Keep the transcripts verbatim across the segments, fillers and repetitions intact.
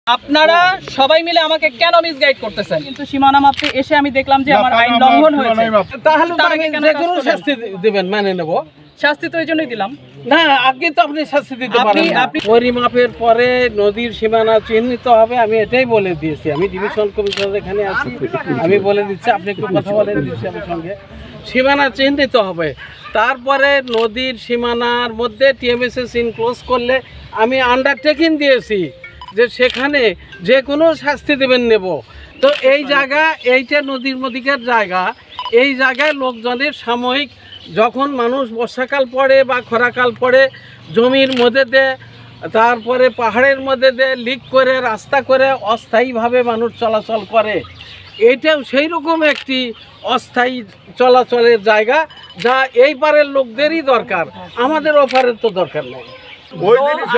আপনারা সবাই মিলে আমাকে কেন মিসগাইড করতেছেন? কিন্তু সীমানা মাপতে এসে আমি দেখলাম যে আমার আইন লঙ্ঘন হয়েছে। তাহলে যে কোনো শাস্তি দিবেন, মানে নেব। শাস্তি তো এই জন্যই দিলাম না, আগে তো আপনি শাস্তি দিতে পারেন। আপনি পরিমাপের পরে নদীর সীমানা চিহ্নিত হবে, আমি এটাই বলে দিয়েছি। আমি ডিভিশন কমিশনার এখানে আছি, আমি বলে দিচ্ছি, আপনি একটু কথা বলে দিচ্ছি আমার সঙ্গে। সীমানা চিহ্নিত হবে, তারপরে নদীর সীমানার মধ্যে টিএমএসএস ইনক্লোজ করলে আমি আন্ডারটেকিং দিয়েছি যে সেখানে যে কোনো শাস্তি দেবেন নেব। তো এই জায়গা, এইটা নদীর মধ্যেকার জায়গা, এই জায়গায় লোকজনের সাময়িক যখন মানুষ বর্ষাকাল পড়ে বা খরাকাল পড়ে জমির মধ্যে দিয়ে, তারপরে পাহাড়ের মধ্যে দিয়ে লিক করে রাস্তা করে অস্থায়ীভাবে মানুষ চলাচল করে, এইটাও সেই রকম একটি অস্থায়ী চলাচলের জায়গা, যা এই পারের লোকদেরই দরকার, আমাদের ওপারের তো দরকার নেই। ওই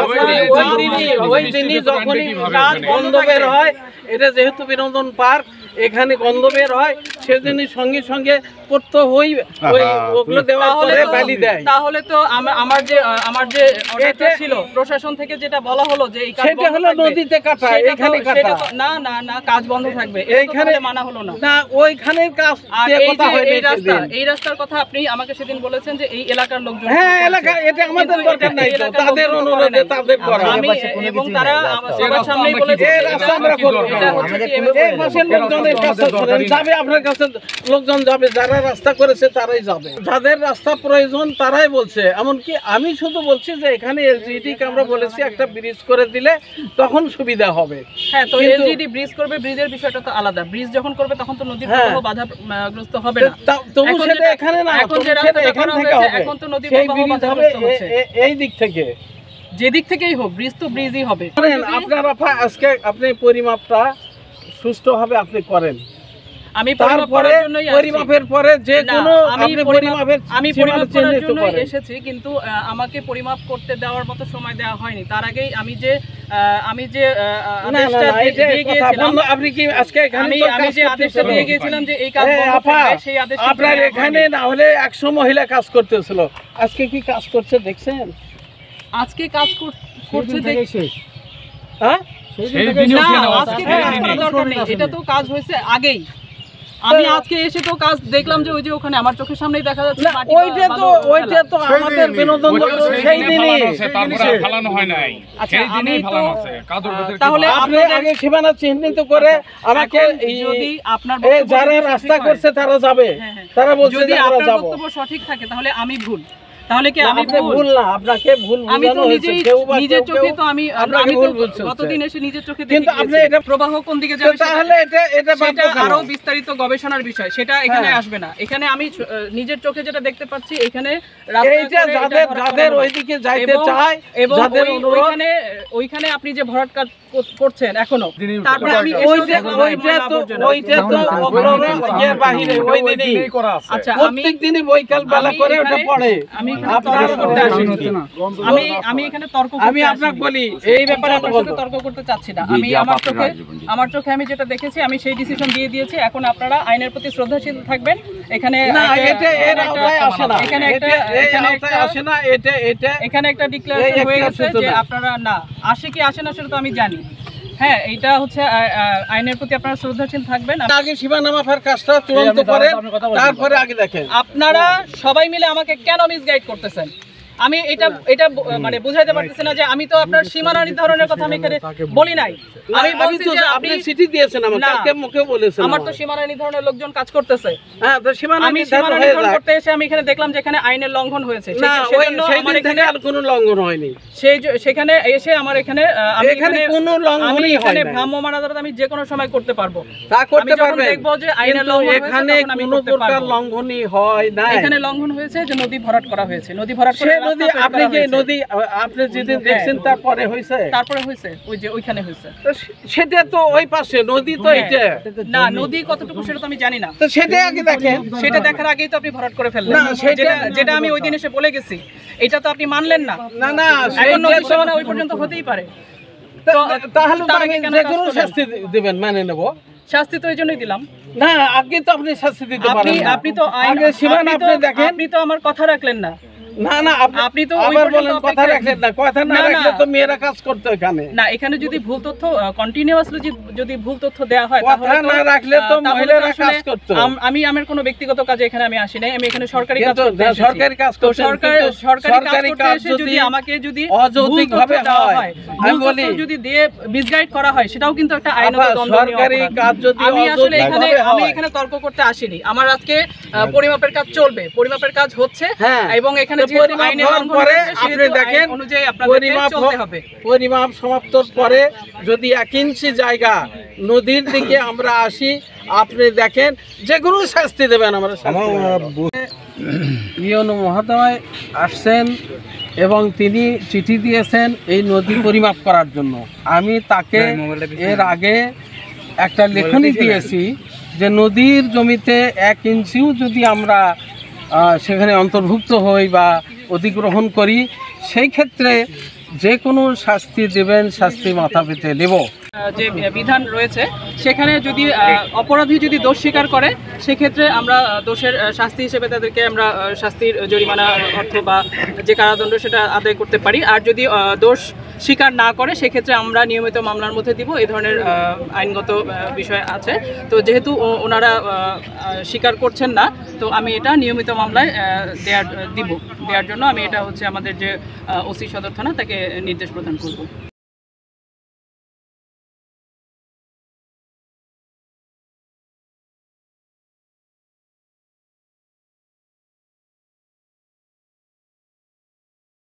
দিনই যখনই কাজ বন্ধ বের হয়, এটা যেহেতু বিনোদন পার্ক, এখানে গন্ধ বের হয়, সেদিনই সঙ্গে সঙ্গে পড়তে হই ওগুলো দেওয়ার পরে বালি দেয়। তাহলে তো আমার যে আমার যে অর্ডারটা ছিল প্রশাসন থেকে যেটা বলা হলো যে এই কাজ সেটা হলো নদীতে কাটা, এখানে কাটা না না না কাজ বন্ধ থাকবে, এইখানে মানা হলো না। না, ওইখানের কাজ কথা হয় এই রাস্তা, এই রাস্তার কথা আপনি আমাকে সেদিন বলেছেন যে এই এলাকার লোকজন, হ্যাঁ এলাকা, এটা আমাদের দরকার নাই, তাদের অনুরোধে তাদের করা। আমি এবং তারা সবার সামনেই বলেছে এই রাস্তা আমরা করব, এটা হচ্ছে কি এই পাশের লোকজনের কাছে যাবে, আপনার কাছে লোকজন যাবে, যারা রাস্তা করেছে তারাই যাবে, যাদের রাস্তা প্রয়োজন তারাই বলছে। এমনকি আমি শুধু বলছি যে এখানে এলজিডি কে আমরা বলেছি একটা ব্রিজ করে দিলে তখন সুবিধা হবে। হ্যাঁ, তো এলজিডি ব্রিজ করবে, ব্রিজের বিষয়টা তো আলাদা। ব্রিজ যখন করবে তখন তো নদীর প্রবাহ বাধাগ্রস্ত হবে না। তবু সেটা এখানে না, এখন যে রাস্তা এখান থেকে হবে, এখন তো নদীর প্রবাহ বাধাগ্রস্ত হচ্ছে এই দিক থেকে, যে দিক থেকেই হোক ব্রিজ তো ব্রিজই হবে। আপনারা আজকে আপনি পরিমাপটা সুষ্ঠুভাবে আপনি করেন, আমি তারপরে পরিমাপের পরে যে কোনো আমি পরিমাপের আমি পরিমাপ করার জন্য এসেছি, কিন্তু আমাকে পরিমাপ করতে দেওয়ার মতো সময় দেওয়া হয়নি। তার আগেই আমি যে আমি যে আদেশটা দিয়ে গিয়েছিলাম, আপনি কি আজকে এখানে আমি আমি যে আদেশটা দিয়ে গিয়েছিলাম যে এই কাজ বন্ধ থাকবে, সেই আদেশটা আপনার এখানে না হলে একশো মহিলা কাজ করতেছিল, আজকে কি কাজ করছে দেখছেন? আজকে কাজ করছে দেখছেন? হ্যাঁ, এটা তো কাজ হয়েছে আগেই। আমি আজকে এসে তো কাজ দেখলাম যে ওই যে ওখানে আমার চোখের সামনেই দেখা যাচ্ছে ওইটা তো ওইটা তো আমাদের বিনোদন সেই দিনই তারপরে ফেলানো হয় নাই, সেই দিনই ফেলানো আছে। তাহলে আপনি আগে সীমানা চিহ্নিত করে আমাকে যদি আপনার যারা রাস্তা করছে তারা যাবে, তারা বলছে যদি আপনার বক্তব্য সঠিক থাকে তাহলে আমি ভুল, তাহলে কি আমি ভুল না, আপনাকে ভুল আমি তো নিজেই নিজের চোখে তো আমি আমি তো গতদিন এসে নিজের চোখে দেখি, কিন্তু আপনি এটা প্রবাহ কোন দিকে যাবে তাহলে এটা এটা সেটা আরো বিস্তারিত গবেষণার বিষয়, সেটা এখানে আসবে না। এখানে আমি নিজের চোখে যেটা দেখতে পাচ্ছি, এখানে রাস্তা যাদের যাদের ওইদিকে যাইতে চায় এবং ওইখানে ওইখানে আপনি যে ভরাট কাজ করছেন এখনো, তারপরে আমি ওইটা ওইটা তো ওইটা তো অগ্রগণ এর বাইরে ওই দিনই করা আছে। আচ্ছা, আমি প্রত্যেক দিনই বৈকাল বেলা করে ওটা পড়ে। আমি আমি আমি এখানে তর্ক করতে আমি আপনাকে বলি এই ব্যাপারে আপনার সাথে তর্ক করতে চাচ্ছি না। আমি আমার চোখে আমার চোখে আমি যেটা দেখেছি আমি সেই ডিসিশন দিয়ে দিয়েছি। এখন আপনারা আইনের প্রতি শ্রদ্ধাশীল থাকবেন। এখানে না, এটা এর আওতায় আসে না, এখানে একটা এখানে একটা আসে না, এটা এটা এখানে একটা ডিক্লারেশন হয়ে গেছে যে আপনারা না আসে কি আসে না সেটা তো আমি জানি। হ্যাঁ, এইটা হচ্ছে আইনের প্রতি আপনারা শ্রদ্ধাশীল থাকবেন। আগে সীমানা মাপার কাজটা চূড়ান্ত করেন, তারপরে আগে দেখেন। আপনারা সবাই মিলে আমাকে কেন মিসগাইড করতেছেন? আমি এটা এটা মানে বুঝাইতে পারতেছি না যে আমি তো আপনার সীমানা নির্ধারণের কথা আমি এখানে বলি নাই। আমি বলছি যে আপনি চিঠি দিয়েছেন আমাকে, কালকে মুখে বলেছেন আমার তো সীমানা নির্ধারণের লোকজন কাজ করতেছে। হ্যাঁ, তো সীমানা আমি সীমানা নির্ধারণ করতে এসে আমি এখানে দেখলাম যে এখানে আইনের লঙ্ঘন হয়েছে। সেজন্য আমার এখানে আর কোনো লঙ্ঘন হয়নি। সেই সেখানে এসে আমার এখানে আমি এখানে কোনো লঙ্ঘনই হয় না। ভ্রাম্যমাণ আদালত আমি যে কোনো সময় করতে পারবো, তা করতে পারবেন। দেখবো যে আইনের লঙ্ঘন এখানে কোনো প্রকার লঙ্ঘনই হয় না। এখানে লঙ্ঘন হয়েছে যে নদী ভরাট করা হয়েছে, নদী ভরাট করে নদী আপনি কি নদী আপনি যেদিন দেখছেন তারপরে হয়েছে, তারপরে হয়েছে ওই যে ওইখানে হয়েছে, সেটা তো ওই পাশে নদী তো এটা না, নদী কতটুকু সেটা তো আমি জানি না। তো সেটা আগে দেখেন, সেটা দেখার আগেই তো আপনি ভরাট করে ফেললেন। যেটা যেটা আমি ওই দিন এসে বলে গেছি এটা তো আপনি মানলেন না। না না, এখন নদী সীমানা ওই পর্যন্ত হতেই পারে। তাহলে যে কোনো শাস্তি দিবেন, মানে নেব। শাস্তি তো এই জন্যই দিলাম। না, আগে তো আপনি শাস্তি দিতে পারেন। আপনি আপনি তো আইন সীমানা আপনি দেখেন, আপনি তো আমার কথা রাখলেন না। না না আপনি আপনি তো ওই আবার পর্যন্ত বলেন, কথা অপেক্ষা- রাখেন না, কথা না না, না। রাখলে তো মেয়েরা কাজ করতে এখানে। না, এখানে যদি ভুল তথ্য কন্টিনিউয়াসলি যদি ভুল তথ্য দেওয়া হয় কথা তাহলে তো, না রাখলে তো আহ, তাহলে মহিলারা আসলে কাজ করতো। আম- আমি আমার কোনো ব্যক্তিগত কাজে এখানে আমি আসি নাই, আমি এখানে সরকারি কাজ কিন্তু করতে এসেছি। সরকারি কাজ তো করছেন, সরকার কিন্তু সরকারি কাজ সরকারি করতে কাজ এসে যদি যদি আমাকে যদি অযৌক্তিকভাবে ভুল তথ্য দেওয়া হয়, হয়, আমি ভুল তথ্য বলি- যদি দিয়ে মিসগাইড করা হয়, সেটাও কিন্তু একটা আইনত আবার দণ্ডনীয় সরকারি অপরাধ। কাজ যদি আমি আসলে এখানে অযৌক্তিকভাবে আমি হয়। এখানে তর্ক করতে আসিনি। আমার আজকে আহ, পরিমাপের কাজ চলবে, পরিমাপের কাজ হচ্ছে, হ্যাঁ, এবং এখানে তো যেহেতু পরিমাপ আইনের হওয়ার লঙ্ঘন পরে হয়েছে, আপনি সেহেতু দেখেন, আইন অনুযায়ী আপনাদেরকে পরিমাপ চলতে হ- হবে। পরিমাপ সমাপ্তর পরে যদি এক ইঞ্চি জায়গা নদীর দিকে আমরা আসি, আপনি দেখেন যে কোনো শাস্তি দেবেন আমরা ইউনো মহোদয় আসছেন এবং তিনি চিঠি দিয়েছেন এই নদী পরিমাপ করার জন্য। আমি তাকে এর আগে একটা লেখনী দিয়েছি যে নদীর জমিতে এক ইঞ্চিও যদি আমরা আহ, সেখানে অন্তর্ভুক্ত হই বা অধিগ্রহণ করি, সেই ক্ষেত্রে যে কোনো শাস্তি দেবেন, শাস্তি মাথা পেতে দেব। আহ, যে বিধান রয়েছে সেখানে যদি আহ, অপরাধী যদি দোষ স্বীকার করে, সেক্ষেত্রে আমরা আহ, দোষের আহ, শাস্তি হিসেবে তাদেরকে আমরা আহ, শাস্তির জরিমানা অর্থ বা যে কারাদণ্ড সেটা আদায় করতে পারি। আর যদি আহ, দোষ স্বীকার না করে, সেক্ষেত্রে আমরা নিয়মিত মামলার মধ্যে দিব। এই ধরনের আহ, আইনগত আহ, বিষয় আছে। তো যেহেতু ও- ওনারা আহ, আহ, স্বীকার করছেন না, তো আমি এটা নিয়মিত মামলায় আহ, দেয়ার দিব দেওয়ার জন্য আমি এটা হচ্ছে আমাদের যে ওসি সদর থানা তাকে নির্দেশ প্রদান করব।